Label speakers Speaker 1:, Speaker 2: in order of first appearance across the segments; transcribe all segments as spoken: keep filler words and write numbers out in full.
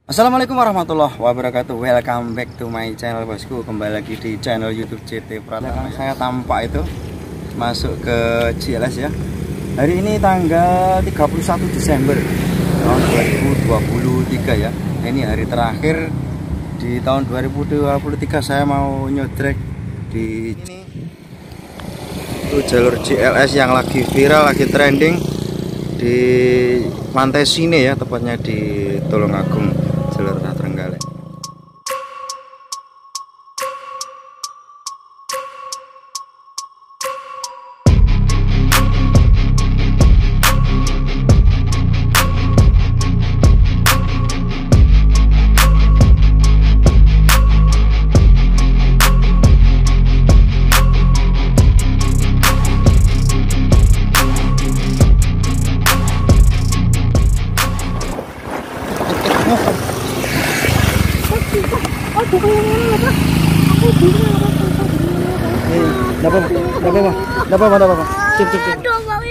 Speaker 1: Assalamualaikum warahmatullahi wabarakatuh. Welcome back to my channel bosku. Kembali lagi di channel YouTube C T Pratama. Saya tampak itu masuk ke J L S ya. Hari ini tanggal tiga puluh satu Desember tahun dua ribu dua puluh tiga ya. Ini hari terakhir di tahun dua ribu dua puluh tiga. Saya mau nyodrek di ini. Itu jalur J L S yang lagi viral, lagi trending di Pantai Sine ya, tepatnya di Tulungagung, jalur Trenggalek. Dapat apa? Dapat apa? Dapat apa? Dapat apa? Cep cep cep.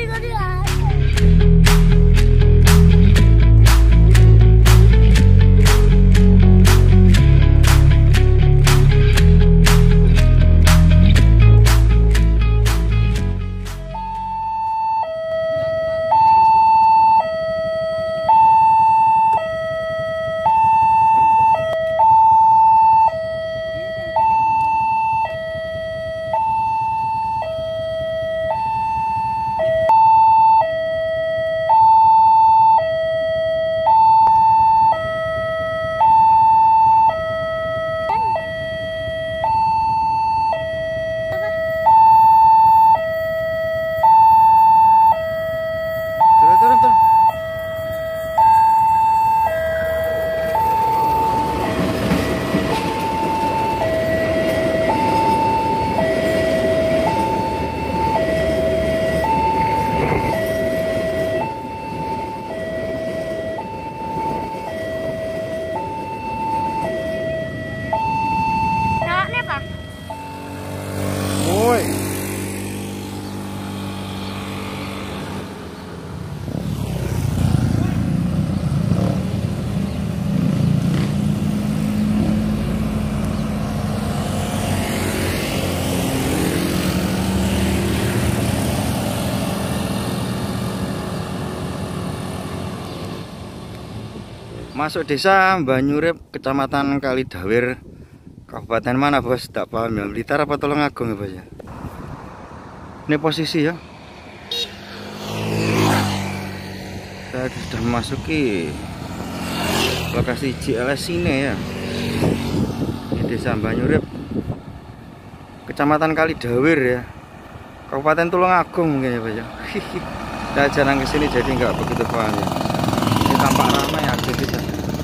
Speaker 1: Masuk desa Banyurep, kecamatan Kalidawir, kabupaten mana bos? Tak paham ya, Blitar apa Tulungagung ya bos ya. Ini posisi ya, saya sudah memasuki lokasi J L S Sine ya. Ini desa Banyurep, kecamatan Kalidawir ya, kabupaten Tulungagung mungkin ya bos ya. Saya jarang kesini jadi nggak begitu paham ya. Ini tampak ramai aktivitas.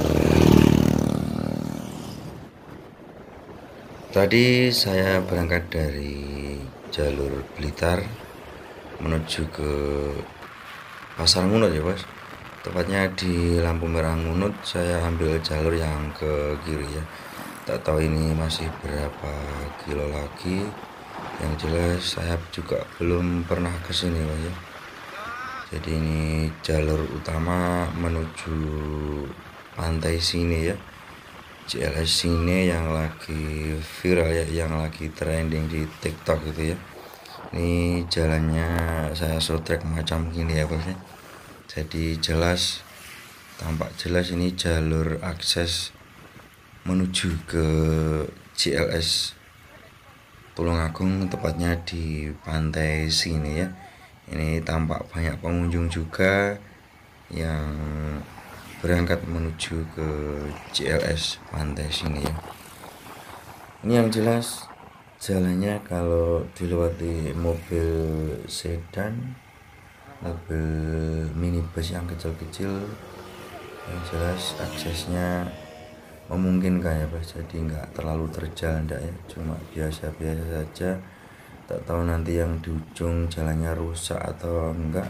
Speaker 1: Tadi saya berangkat dari jalur Blitar menuju ke Pasar Ngunut ya bos, tepatnya di lampu merah Ngunut. Saya ambil jalur yang ke kiri ya, tak tahu ini masih berapa kilo lagi. Yang jelas saya juga belum pernah ke sini bos ya. Jadi ini jalur utama menuju Pantai Sine ya, J L S Sine yang lagi viral ya, yang lagi trending di TikTok gitu ya. Ini jalannya saya sotrek macam gini ya bos ya. Jadi jelas, tampak jelas ini jalur akses menuju ke J L S Tulungagung, tepatnya di Pantai Sine ya. Ini tampak banyak pengunjung juga yang berangkat menuju ke J L S Pantai Sine ya. Ini yang jelas jalannya kalau dilewati mobil sedan, mobil minibus yang kecil-kecil, yang jelas aksesnya memungkinkan ya bos. Jadi nggak terlalu terjal enggak ya, cuma biasa-biasa saja. Tak tahu nanti yang di ujung jalannya rusak atau enggak,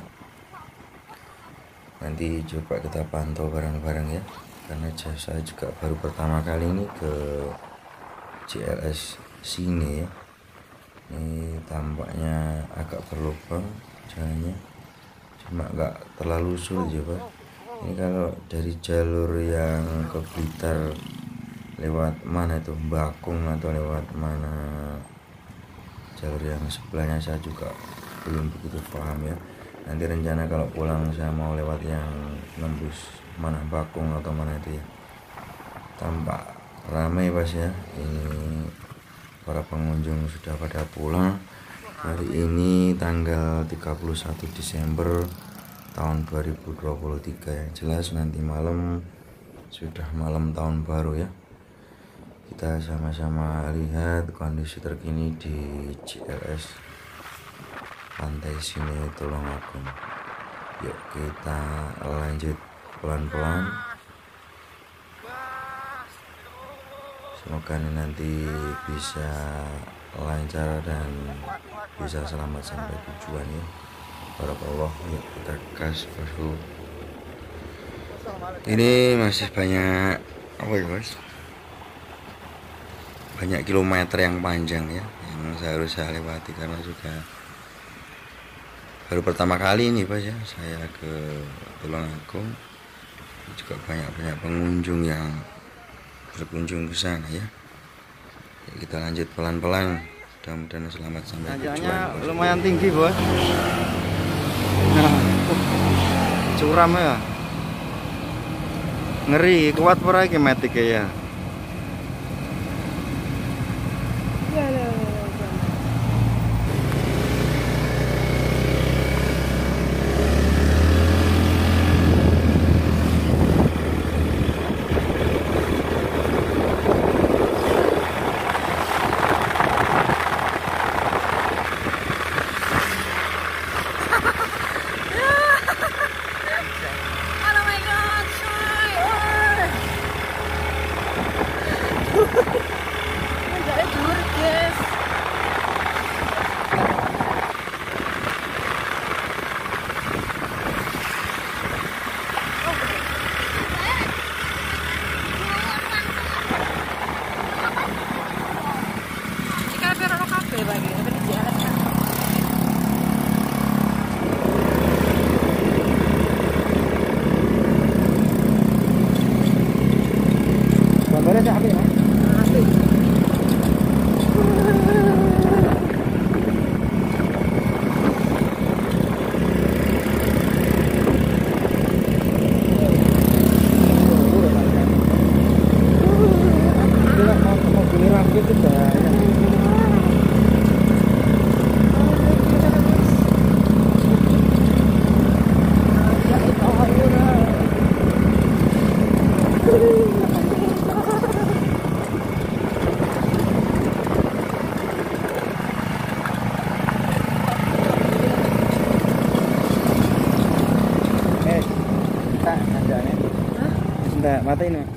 Speaker 1: nanti coba kita pantau bareng-bareng ya, karena saya juga baru pertama kali ini ke J L S Sine ya. Ini agak berlubang jalannya, cuma nggak terlalu sulit ya Pak. Ini kalau dari jalur yang ke Blitar lewat mana itu Bakung atau lewat mana jalur yang sebelahnya saya juga belum begitu paham ya. Nanti rencana kalau pulang saya mau lewat yang nembus mana Bakung atau mana itu ya. Tampak ramai pas ya, ini para pengunjung sudah pada pulang. Hari ini tanggal tiga puluh satu Desember tahun dua ribu dua puluh tiga, yang jelas nanti malam sudah malam tahun baru ya. Kita sama-sama lihat kondisi terkini di J L S Pantai Sine Tulungagung. Yuk kita lanjut pelan-pelan. Semoga nanti bisa lancar dan bisa selamat sampai tujuan ya. Barakallah, yuk kita gas bosku. Ini masih banyak apa ya guys? Banyak kilometer yang panjang ya yang saya harus saya lewati, karena juga baru pertama kali ini Pak ya saya ke Tulungagung. Juga banyak-banyak pengunjung yang berkunjung ke sana ya. Ya, kita lanjut pelan-pelan, mudah-mudahan selamat sampai tujuan. Lumayan tinggi bos. Nah, curam ya, ngeri, kuat pura iki metik ya. Gambarnya apa ya? Nggak, matiin ya.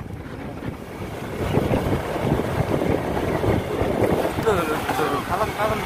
Speaker 1: Kalem, kalem.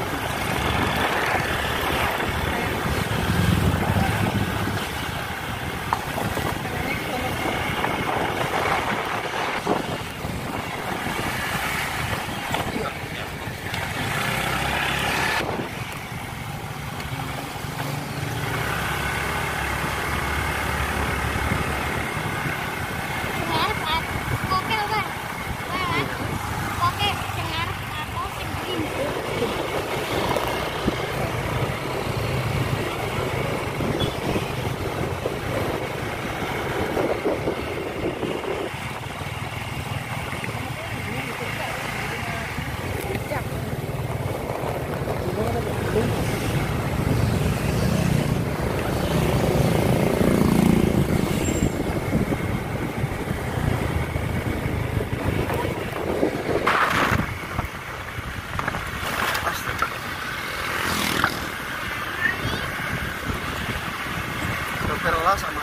Speaker 1: Sama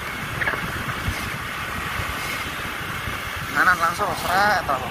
Speaker 1: kanan langsung seret tahu.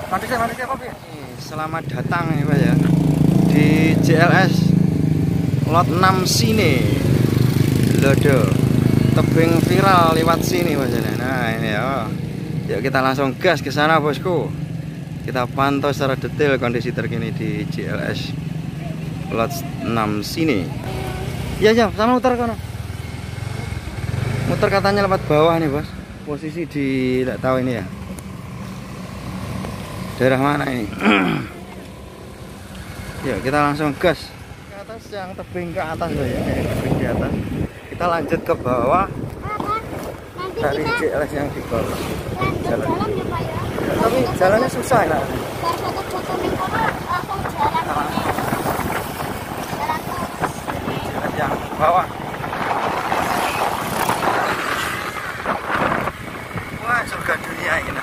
Speaker 2: Manusia manusia apa ya? Selamat datang ya Pak ya di J L S lot enam sini. Lodo tebing viral lewat sini Pak. Nah ini ya. Yuk kita langsung gas ke sana bosku. Kita pantau secara detail kondisi terkini di J L S lot enam sini. Ya ya, sama muter kono. Muter katanya lewat bawah nih bos. Posisi di tidak tahu ini ya. Daerah mana ini? Yuk kita langsung gas ke atas, yang tebing ke atas ya, tebing di atas. Kita lanjut ke bawah. Dari J L S yang di bawah. Jalan. Tapi jalannya susah ya. Jalan yang bawah. Wah, surga dunia ini.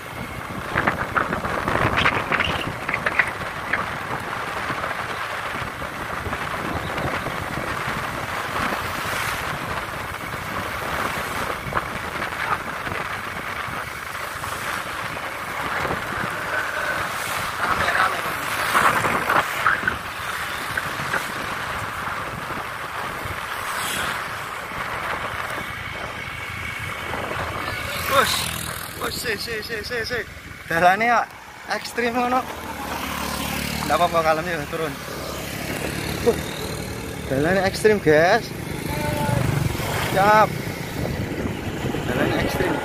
Speaker 2: Bos, bos, si, si, si, si, si. Jalannya ya ekstrim ngono. Enggak apa-apa kalem ya turun. Uh, jalannya ekstrim guys. Siap. Jalannya ekstrim.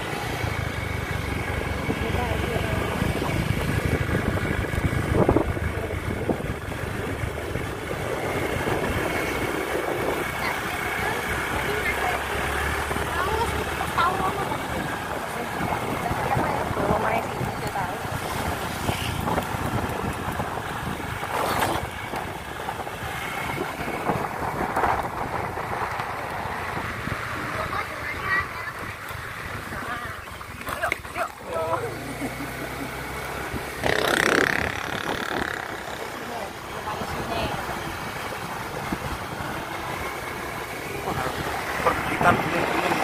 Speaker 2: Perbukitan gunung-gunung.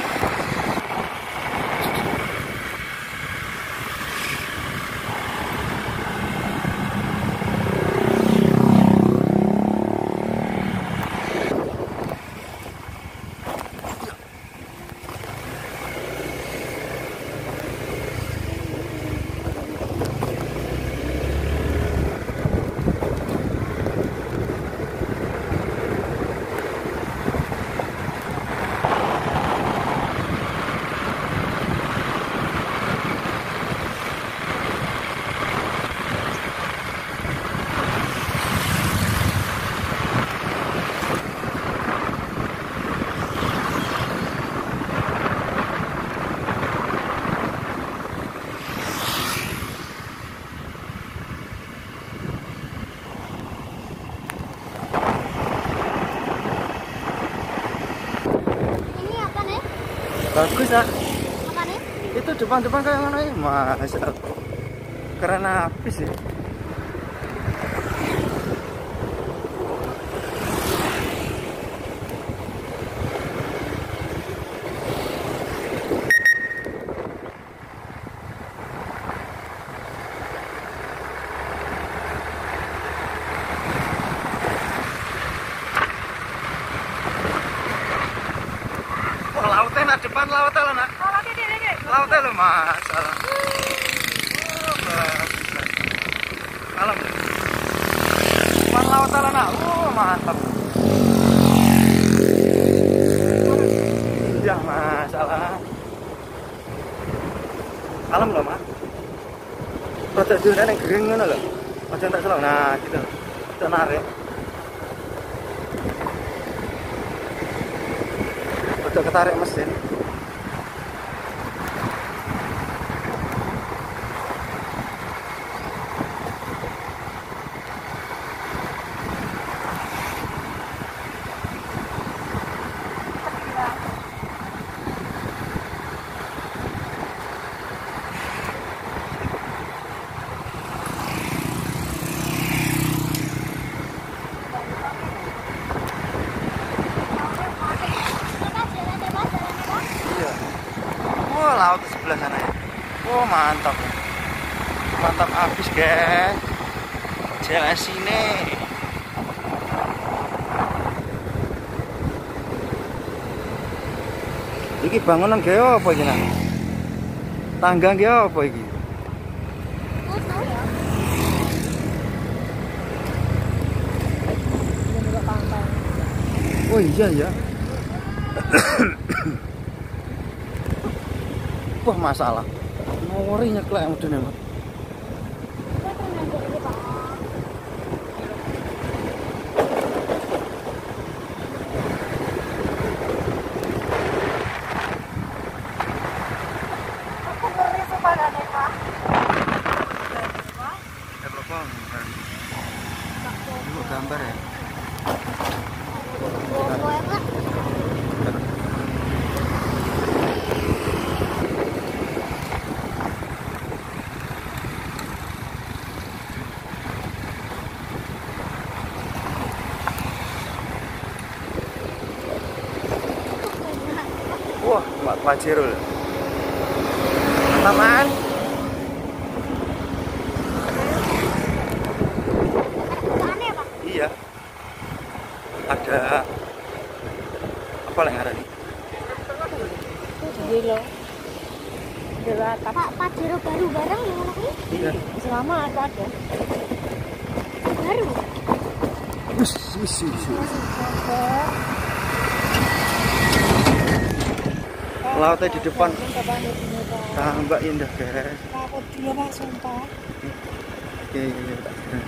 Speaker 2: Bagus ya.
Speaker 3: Apa nih?
Speaker 2: Itu depan-depan kayak mana ya? Masa keren habis ya. Lautnya nak depan lautnya lah nak. Lautnya lo masalah. Oh, bagus. Alam. Depan lautnya lah nak. Oh mantap. Ya masalah. Alam loh mak. Rada dunia yang kering ngono lho. Aja tak salah. Nah gitu. Kita narik. Udah ketarik mesin. Laut di sebelah sana ya. Oh mantap. mantap habis guys. J L S ini. Iki bangunan ge apa iki nang? Tangga ge apa iki? Oh iya ya. Wah masalah. Ngori nyeklek mudune, Mas. Gambar ya. Wah, Mbak Pajirul. Taman. Iya. Ada apa yang ada nih?
Speaker 3: Gila. Gila, Pak Pajero baru bareng yang mana ini?
Speaker 2: Iya.
Speaker 3: Selama atau ada? Baru.
Speaker 2: Wis, wis, wis. Lautnya di depan. Tambah indah, guys.
Speaker 3: Takut dia Pak, sumpah.
Speaker 2: Oke, iya, tak kira.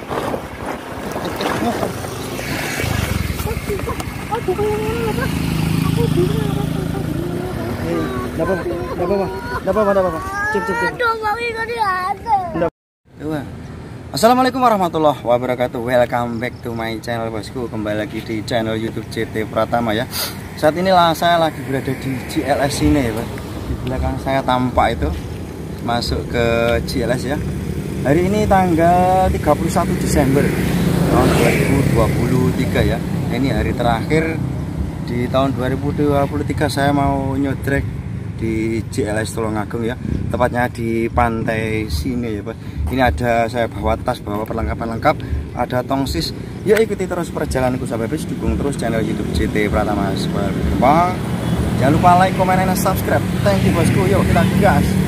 Speaker 3: Oh, bukan yang mana, Pak? Aku bingung apa sumpah bingung.
Speaker 2: Eh, enggak apa-apa, enggak apa-apa. Enggak apa-apa, enggak apa-apa. Cip, cip, cip.
Speaker 3: Aduh, mau ikut dia ada.
Speaker 2: Wah. Assalamualaikum warahmatullahi wabarakatuh. Welcome back to my channel bosku. Kembali lagi di channel YouTube C T Pratama ya. Saat inilah saya lagi berada di J L S ini ya, Pak. Di belakang saya tampak itu masuk ke J L S ya. Hari ini tanggal tiga puluh satu Desember tahun dua ribu dua puluh tiga ya. Ini hari terakhir di tahun dua ribu dua puluh tiga saya mau nyodrek di J L S Tulungagung ya, tepatnya di pantai sini ya Pak. Ini ada saya bawa tas, bawa perlengkapan lengkap, ada tongsis. Ya ikuti terus perjalananku sampai habis, dukung terus channel YouTube C T Pratama. Jangan lupa like, komen, dan subscribe. Thank you bosku. Yuk kita gas.